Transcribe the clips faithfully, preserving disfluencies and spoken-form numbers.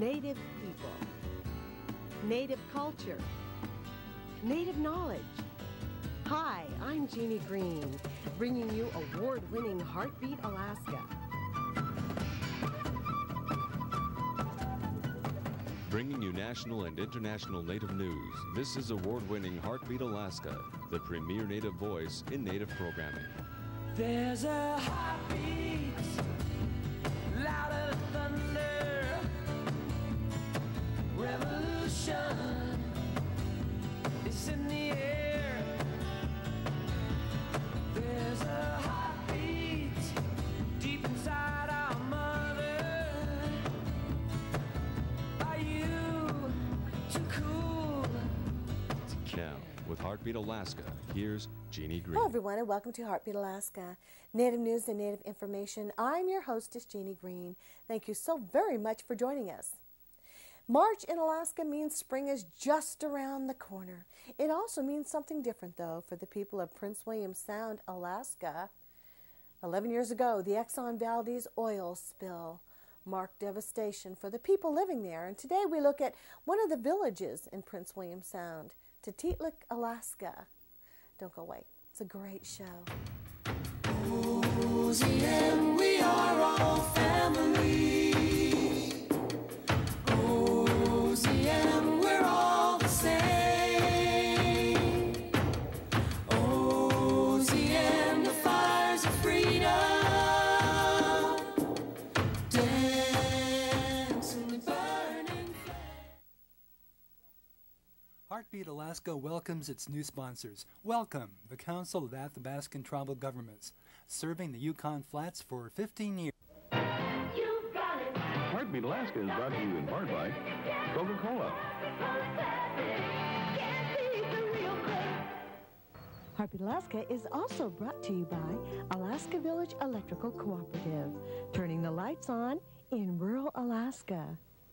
Native people, Native culture, Native knowledge. Hi, I'm Jeannie Green, bringing you award-winning Heartbeat Alaska. Bringing you national and international Native news, this is award-winning Heartbeat Alaska, the premier Native voice in Native programming. There's a heartbeat, louder than thunder, revolution is in the air. There's a heartbeat deep inside our mother. Are you too cool? Now, with Heartbeat Alaska, here's Jeannie Green. Hello everyone and welcome to Heartbeat Alaska, Native News and Native Information. I'm your hostess, Jeannie Green. Thank you so very much for joining us. March in Alaska means spring is just around the corner. It also means something different, though, for the people of Prince William Sound, Alaska. Eleven years ago, the Exxon Valdez oil spill marked devastation for the people living there. And today we look at one of the villages in Prince William Sound, Tatitlek, Alaska. Don't go away. It's a great show. Oh, Siem, we are all family. Oh, Siem, we're all the same. Oh, Siem, the fires of freedom dance in the burning flame. Heartbeat Alaska welcomes its new sponsors. Welcome, the Council of Athabascan Tribal Governments, serving the Yukon Flats for fifteen years. Heartbeat Alaska is brought to you in part by Coca-Cola. Heartbeat Alaska is also brought to you by Alaska Village Electrical Cooperative, turning the lights on in rural Alaska.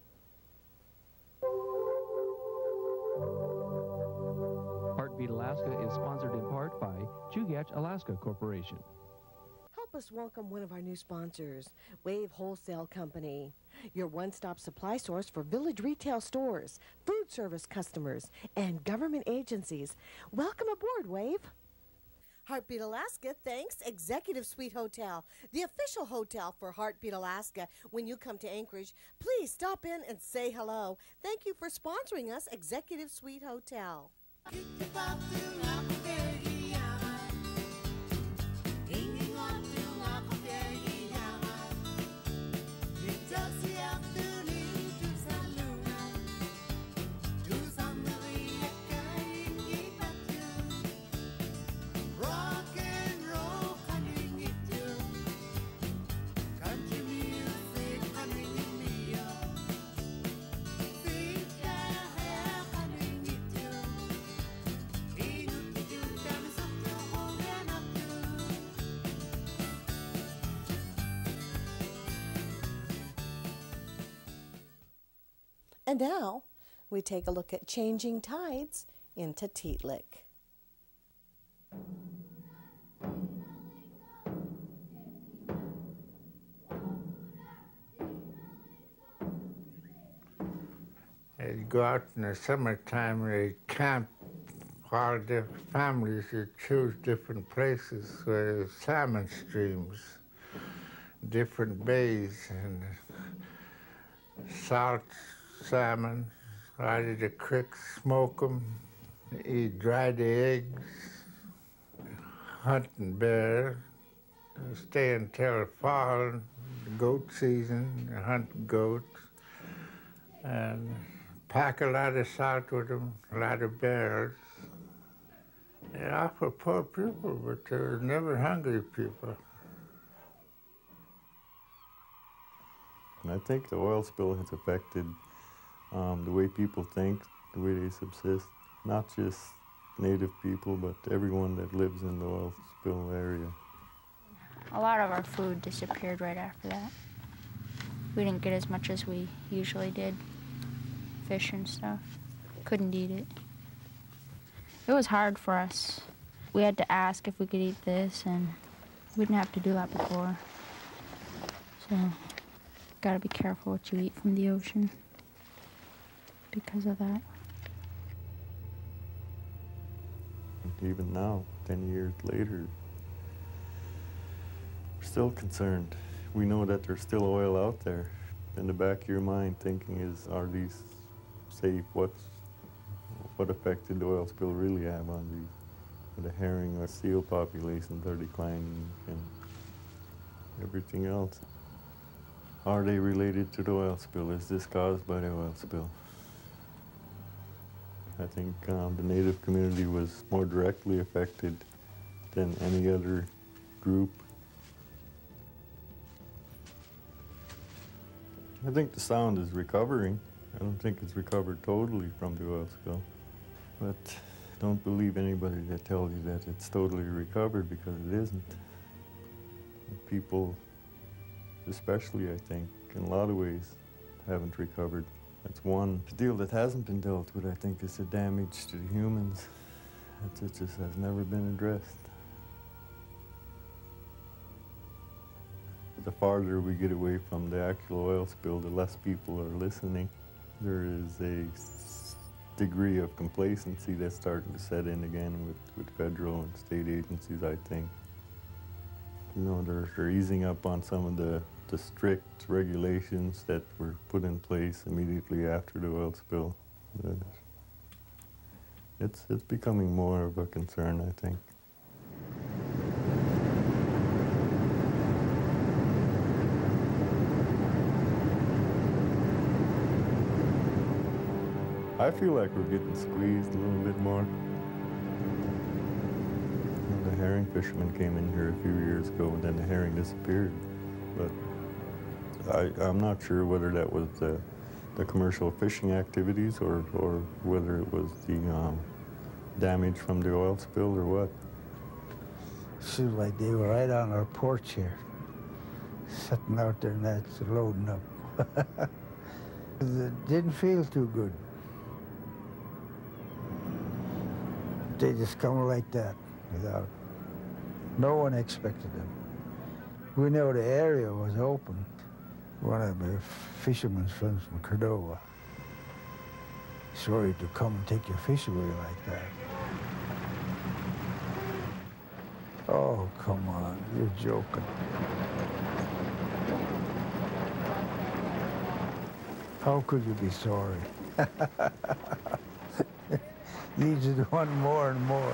Heartbeat Alaska is sponsored in part by Chugach Alaska Corporation. Help us welcome one of our new sponsors, Wave Wholesale Company, your one-stop supply source for village retail stores, food service customers, and government agencies. Welcome aboard, Wave. Heartbeat Alaska thanks Executive Suite Hotel, the official hotel for Heartbeat Alaska. When you come to Anchorage, please stop in and say hello. Thank you for sponsoring us, Executive Suite Hotel. And now, we take a look at changing tides in Tatitlek. They'd go out in the summertime and they'd camp. All different families would choose different places where there's salmon streams, different bays, and salt salmon, out of the creeks, smoke them, eat dried eggs, hunting bear, stay until fall, goat season, hunt goats, and pack a lot of salt with them, a lot of bears. They offer poor people, but they were never hungry people. And I think the oil spill has affected um, the way people think, the way they subsist, not just Native people, but everyone that lives in the oil spill area. A lot of our food disappeared right after that. We didn't get as much as we usually did. Fish and stuff. Couldn't eat it. It was hard for us. We had to ask if we could eat this, and we didn't have to do that before. So, gotta be careful what you eat from the ocean. because of that. Even now, ten years later, we're still concerned. We know that there's still oil out there. In the back of your mind, thinking is, are these safe? What's, what effect did the oil spill really have on these? The herring or seal populations are declining and everything else. Are they related to the oil spill? Is this caused by the oil spill? I think um, the Native community was more directly affected than any other group. I think the sound is recovering. I don't think it's recovered totally from the oil spill. But don't believe anybody that tells you that it's totally recovered, because it isn't. People, especially I think, in a lot of ways, haven't recovered. That's one deal that hasn't been dealt with, I think, is the damage to the humans. It just has never been addressed. The farther we get away from the actual oil spill, the less people are listening. There is a degree of complacency that's starting to set in again with, with federal and state agencies, I think. You know, they're, they're easing up on some of the, the strict regulations that were put in place immediately after the oil spill. But it's, it's becoming more of a concern, I think. I feel like we're getting squeezed a little bit more. The herring fishermen came in here a few years ago, and then the herring disappeared. But I, I'm not sure whether that was the, the commercial fishing activities or, or whether it was the um, damage from the oil spill or what. Seems like they were right on our porch here, sitting out there nets loading up. It didn't feel too good. They just come like that, without, no one expected them. We know the area was open. One of the fishermen's friends from Cordova. Sorry to come and take your fish away like that. Oh, come on, you're joking. How could you be sorry? You just want more and more.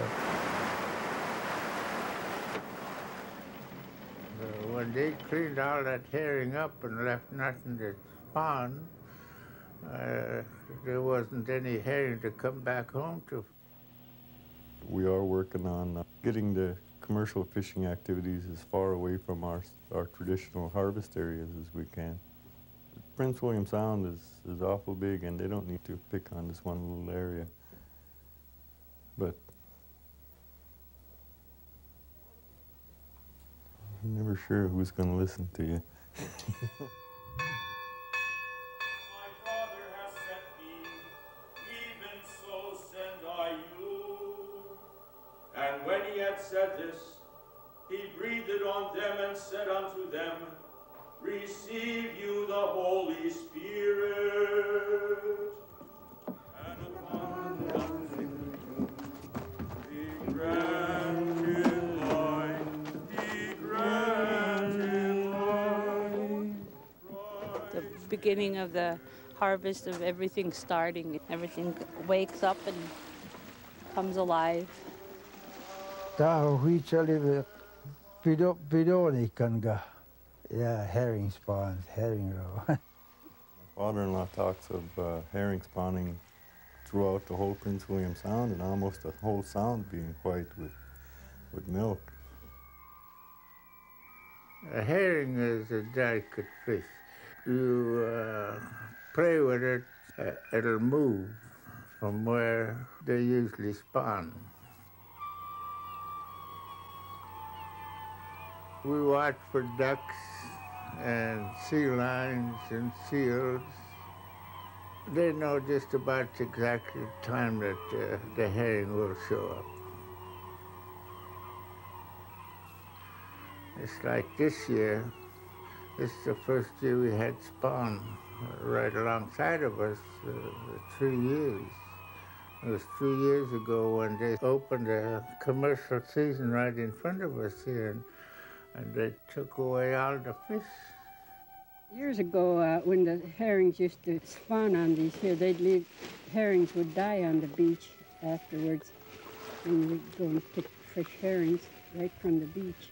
Uh, when they cleaned all that herring up and left nothing to spawn, uh, there wasn't any herring to come back home to. We are working on uh, getting the commercial fishing activities as far away from our, our traditional harvest areas as we can. Prince William Sound is, is awful big, and they don't need to pick on this one little area. But you're never sure who's going to listen to you. And when he had said this, he breathed on them and said unto them, Receive you the Holy Spirit. And upon them be granted life, be granted life. The beginning of the harvest of everything starting, everything wakes up and comes alive. Tahu huichali pido pidoni kanga. Yeah, herring spawns, herring roe. My father-in-law talks of uh, herring spawning throughout the whole Prince William Sound, and almost the whole sound being white with, with milk. A herring is a delicate fish. You uh, play with it, uh, it'll move from where they usually spawn. We watch for ducks and sea lions and seals. They know just about exactly the time that uh, the herring will show up. It's like this year, this is the first year we had spawn right alongside of us uh, three years. It was three years ago when they opened a commercial season right in front of us here, and, and they took away all the fish. Years ago, uh, when the herrings used to spawn on these here, they'd leave, herrings would die on the beach afterwards, and we'd go and pick fresh herrings right from the beach.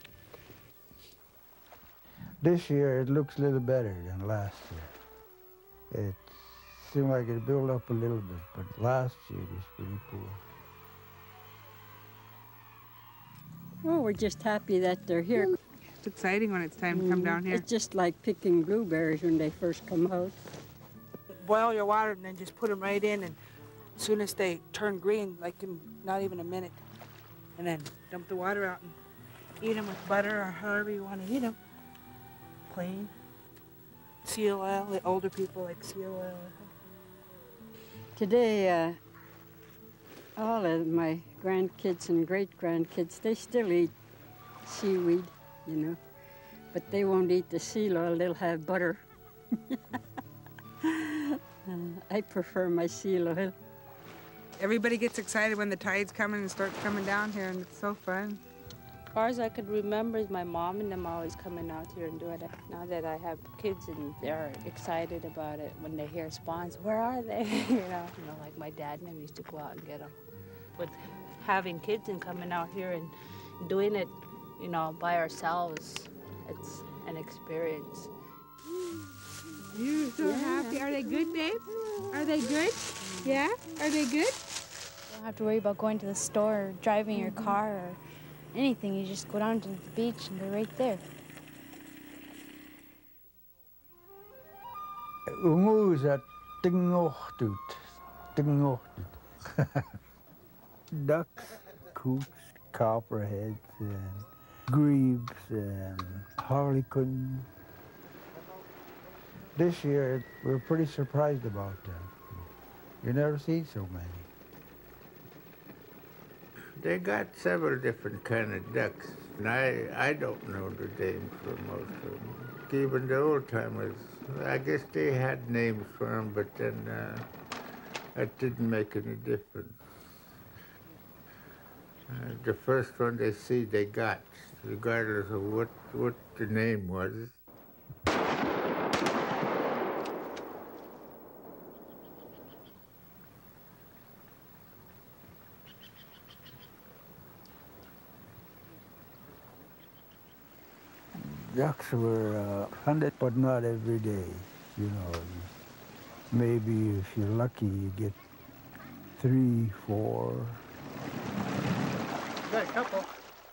This year it looks a little better than last year. It seemed like it built up a little bit, but last year it was pretty poor. Well, we're just happy that they're here. It's exciting when it's time to come down here. It's just like picking blueberries when they first come out. Boil your water and then just put them right in, and as soon as they turn green, like in not even a minute, and then dump the water out and eat them with butter or however you want to eat them. Plain. Seal oil, the older people like seal oil. Today, uh, all of my grandkids and great-grandkids, they still eat seaweed, you know, but they won't eat the seal oil, they'll have butter. uh, I prefer my seal oil. Everybody gets excited when the tide's coming and starts coming down here, and it's so fun. As far as I could remember, is my mom and them always coming out here and doing it. Now that I have kids and they're excited about it, when they hear spawns, where are they? you know, you know, like my dad and them used to go out and get them. But having kids and coming out here and doing it, you know, by ourselves, it's an experience. You're so yeah. happy. Are they good, babe? Are they good? Yeah? Are they good? You don't have to worry about going to the store or driving your car or anything. You just go down to the beach and they're right there. Umuza tingochtut, tingochtut. Ducks, coots, copperheads, and grebes, and harlequin. This year, we're pretty surprised about them. You never see so many. They got several different kind of ducks, and I, I don't know the names for most of them. Even the old timers, I guess they had names for them, but then uh, that didn't make any difference. Uh, the first one they see, they got, regardless of what, what the name was. Ducks were uh, hunted, but not every day, you know. Maybe if you're lucky, you get three, four. Got a couple.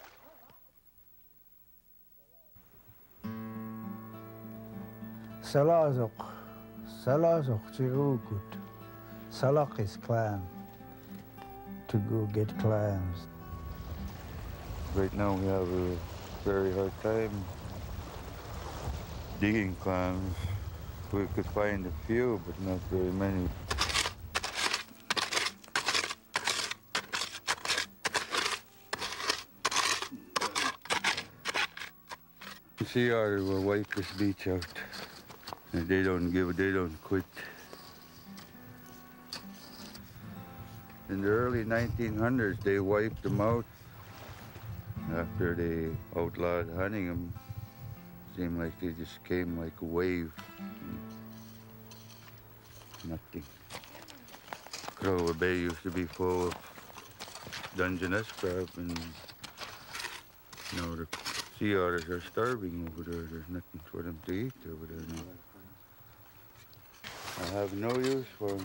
Salazok, Salazok, Chirukut. Salak is clam, to go get clams. Right now we have a very hard time digging clams. We could find a few, but not very many. Sea otter will wipe this beach out, and they don't give, they don't quit. In the early nineteen hundreds, they wiped them out after they outlawed hunting them. Seemed like they just came like a wave. Nothing. Crower Bay used to be full of Dungeness crab, and you know, the sea otters are starving over there. There's nothing for them to eat over there now. I have no use for them.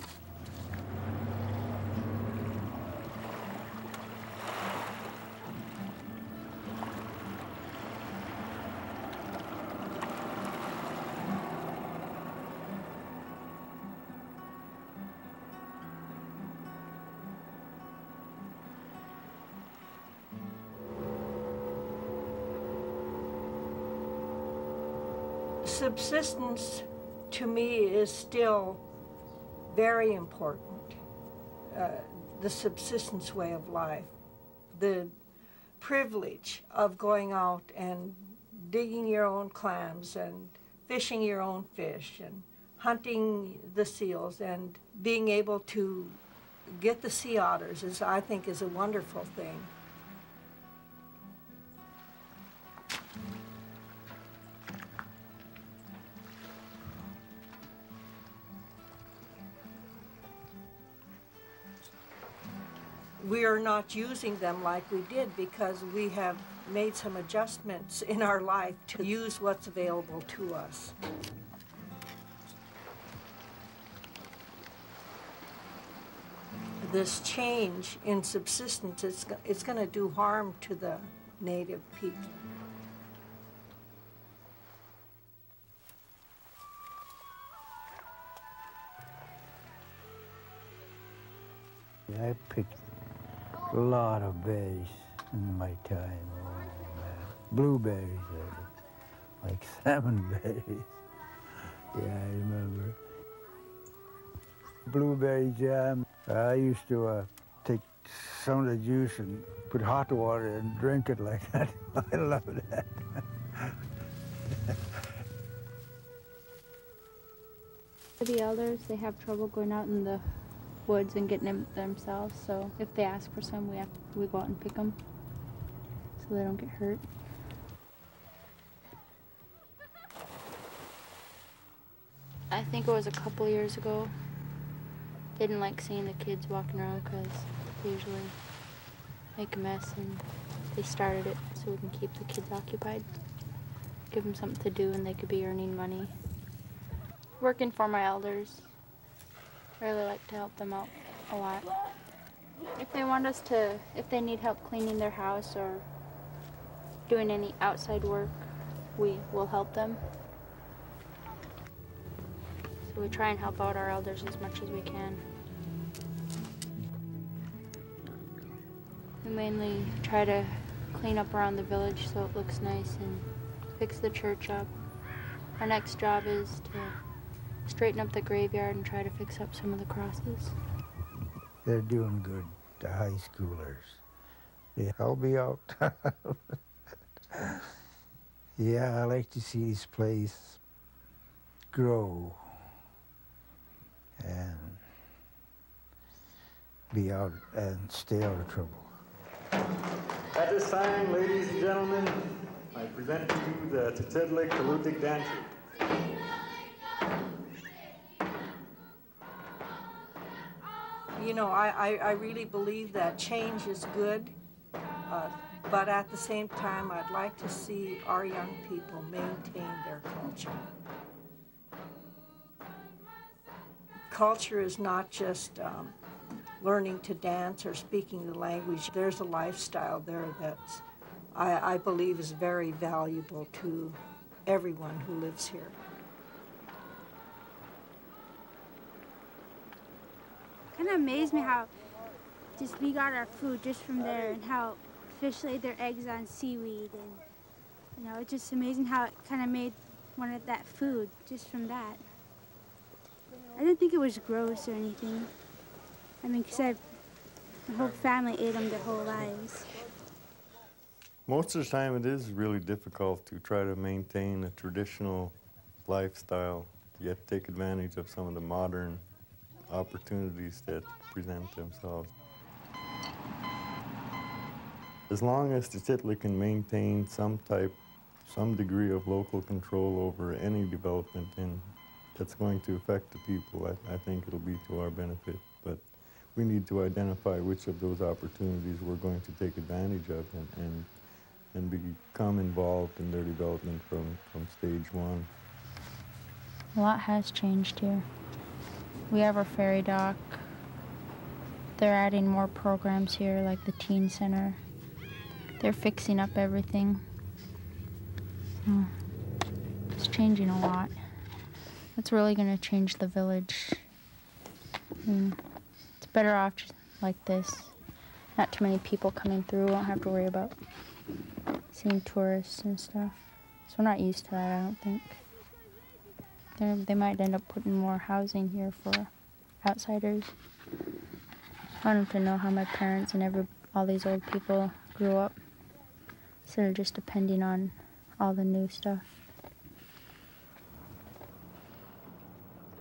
Subsistence, to me, is still very important. Uh, the subsistence way of life, the privilege of going out and digging your own clams and fishing your own fish and hunting the seals and being able to get the sea otters is, I think, is a wonderful thing. We are not using them like we did because we have made some adjustments in our life to use what's available to us. This change in subsistence, it's, it's going to do harm to the native people. I picked a lot of berries in my time. Oh, man. Blueberries, uh, like salmon berries. Yeah, I remember. Blueberry jam. I used to uh, take some of the juice and put hot water and drink it like that. I love that. The elders, they have trouble going out in the woods and getting them themselves, so if they ask for some, we have to, we go out and pick them so they don't get hurt. I think it was a couple years ago. They didn't like seeing the kids walking around because they usually make a mess, and they started it so we can keep the kids occupied, give them something to do, and they could be earning money. Working for my elders. I really like to help them out a lot. If they want us to, if they need help cleaning their house or doing any outside work, we will help them. So we try and help out our elders as much as we can. We mainly try to clean up around the village so it looks nice and fix the church up. Our next job is to straighten up the graveyard and try to fix up some of the crosses. They're doing good, the high schoolers. They help me out. Yeah, I like to see this place grow and be out and stay out of trouble. At this time, ladies and gentlemen, I present to you the Tatitlek Alutiiq dance troupe. You know, I, I, I really believe that change is good, uh, but at the same time, I'd like to see our young people maintain their culture. Culture is not just um, learning to dance or speaking the language. There's a lifestyle there that I, I believe is very valuable to everyone who lives here. Kind of amazed me how just we got our food just from there, and how fish laid their eggs on seaweed, and you know, it's just amazing how it kind of made one of that food just from that. I didn't think it was gross or anything. I mean, because my whole family ate them their whole lives. Most of the time it is really difficult to try to maintain a traditional lifestyle, yet take advantage of some of the modern opportunities that present themselves. As long as the Tatitlek can maintain some type, some degree of local control over any development, and that's going to affect the people, I, I think it'll be to our benefit. But we need to identify which of those opportunities we're going to take advantage of and, and, and become involved in their development from, from stage one. A lot has changed here. We have our ferry dock. They're adding more programs here, like the teen center. They're fixing up everything. Oh, it's changing a lot. It's really going to change the village. I mean, it's better off just like this. Not too many people coming through. We won't have to worry about seeing tourists and stuff. So we're not used to that, I don't think. They're, they might end up putting more housing here for outsiders. I want them to know how my parents and every, all these old people grew up, instead of just depending on all the new stuff.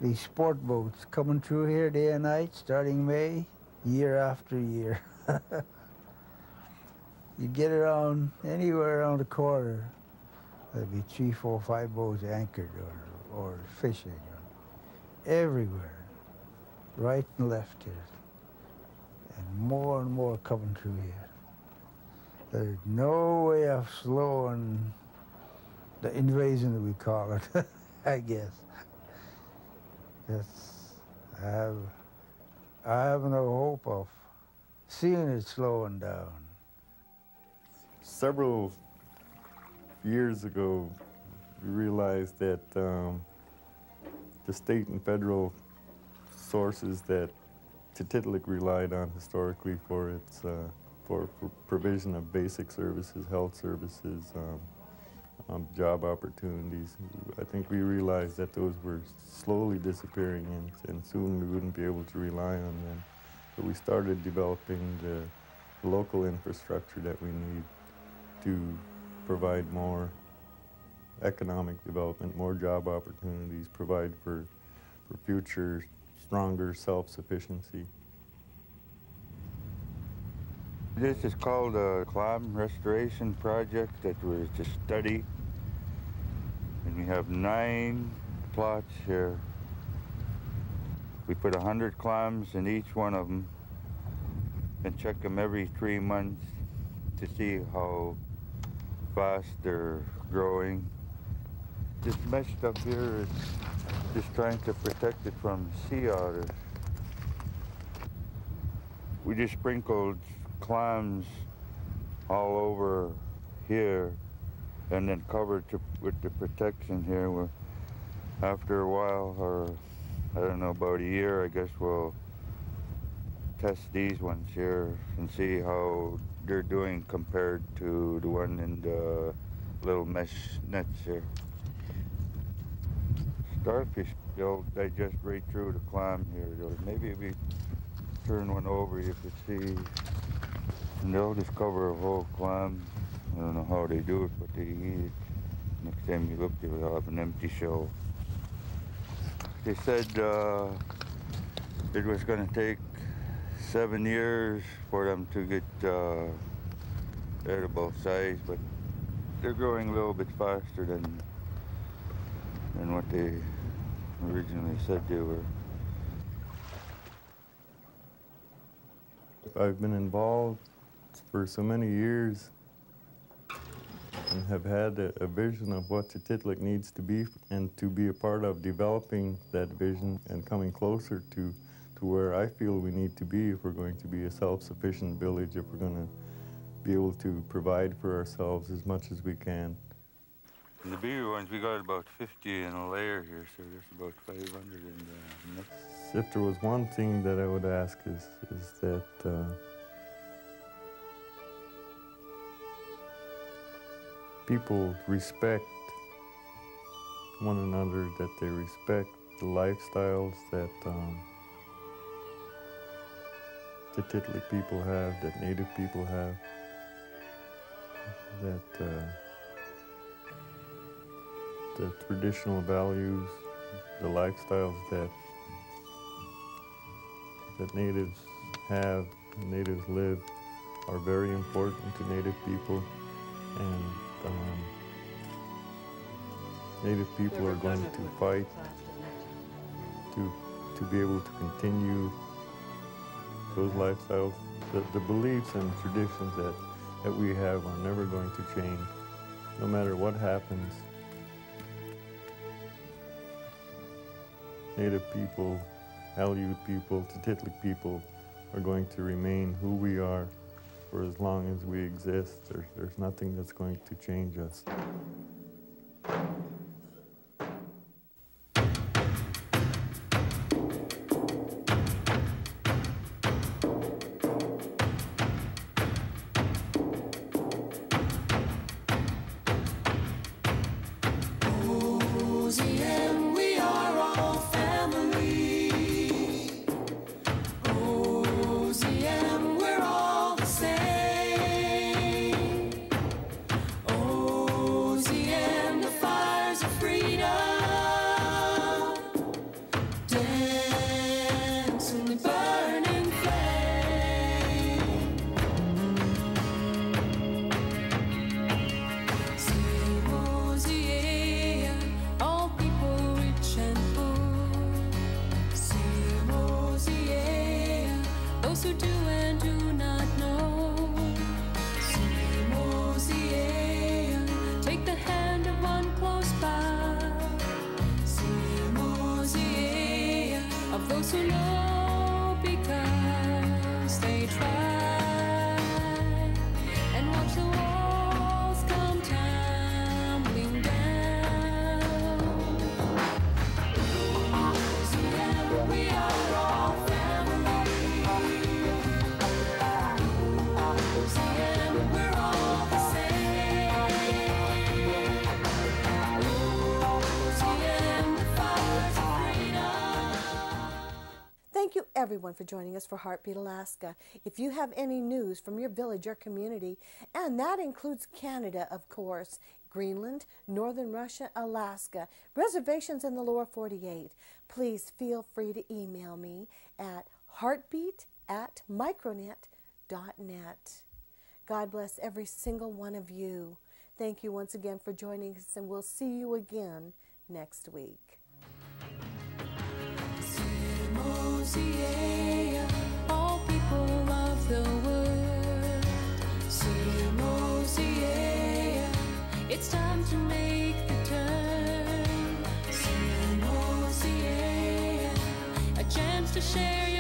these sport boats coming through here day and night, starting May, year after year. You get around anywhere around the corner, there'll be three, four, five boats anchored or, or fishing, or everywhere, right and left here. And more and more coming through here. There's no way of slowing the invasion that we call it, I guess. Yes, I have, I have no hope of seeing it slowing down. Several years ago, we realized that um, the state and federal sources that Tatitlek relied on historically for its uh, for, for provision of basic services, health services, um, um, job opportunities. I think we realized that those were slowly disappearing, and, and soon we wouldn't be able to rely on them. So we started developing the local infrastructure that we need to provide more economic development, more job opportunities, provide for, for future stronger self-sufficiency. This is called a clam restoration project that was to study. And we have nine plots here. We put a hundred clams in each one of them and check them every three months to see how fast they're growing. This mesh stuff here is just trying to protect it from sea otters. We just sprinkled clams all over here and then covered to, with the protection here. We're, after a while, or I don't know, about a year, I guess we'll test these ones here and see how they're doing compared to the one in the little mesh nets here. Starfish, they'll digest right through the clam here. They'll, maybe if we turn one over, you could see, and they'll just cover a whole clam. I don't know how they do it, but they eat it. Next time you look, they'll have an empty shell. They said uh, it was going to take seven years for them to get uh, edible size, but they're growing a little bit faster than than what they originally said they were. I've been involved for so many years and have had a, a vision of what Tatitlek needs to be, and to be a part of developing that vision and coming closer to, to where I feel we need to be if we're going to be a self-sufficient village, if we're going to be able to provide for ourselves as much as we can. The bigger ones, we got about fifty in a layer here, so there's about five hundred in the next. If there was one thing that I would ask is, is that uh, people respect one another, that they respect the lifestyles that um, the Tatitlek people have, that Native people have, that uh, the traditional values, the lifestyles that that natives have, natives live, are very important to Native people, and um, Native people are going to fight to to be able to continue those lifestyles. The, the beliefs and traditions that, that we have are never going to change, no matter what happens. Native people, Alutiiq people, Tatitlek people are going to remain who we are for as long as we exist. There's, there's nothing that's going to change us. Siem, we are all family. Oh, Siem, we're all the same. Oh, those who know because they try, and watch the walls come tumbling down. Siem, we are all family. Siem, we're all the same. Siem, the fires of freedom. Thank you everyone for joining us for Heartbeat Alaska. If you have any news from your village or community, and that includes Canada, of course, Greenland, Northern Russia, Alaska, reservations in the lower forty-eight, please feel free to email me at heartbeat at micronet dot net. God bless every single one of you. Thank you once again for joining us, and we'll see you again next week. Siem, all people of the world. Siem, Siem, it's time to make the turn. Siem, Siem, a chance to share